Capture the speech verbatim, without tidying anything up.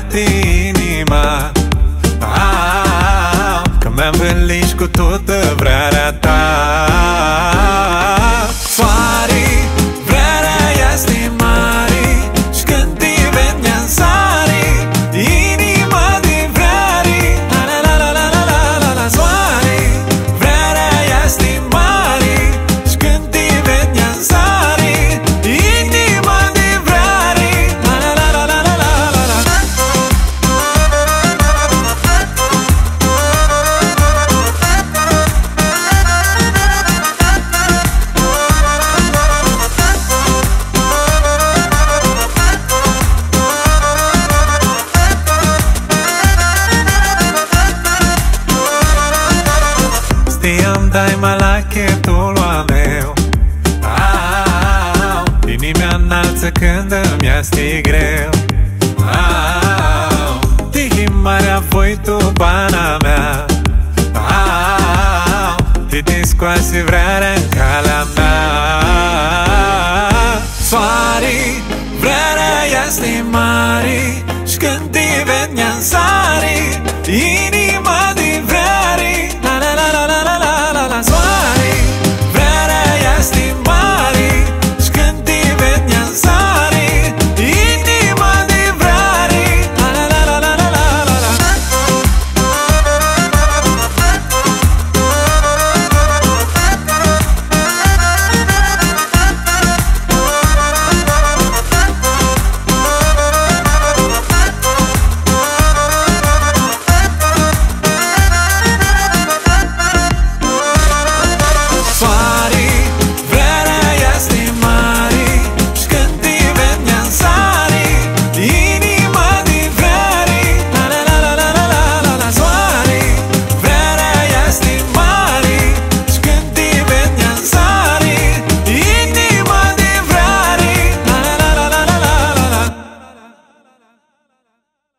bate inima. Ah, că mi-înveliși cu toată vrerea ta. Soare, vrerea este mare, și când te ved ne-n sare inima de vreare. La la la la la la la la. Soare, vrerea este mare, și când te ved ne-n sare inima de vreare. La la la la la la la la. Știam dai mai la chetul al meu. Au, inima înalță când îmi este greu. Au, tihimarea voi tu pana mea. Au, te te scoase vrerea în calea mea. Soare, vrerea este mare, și când te ved ne-n sare inima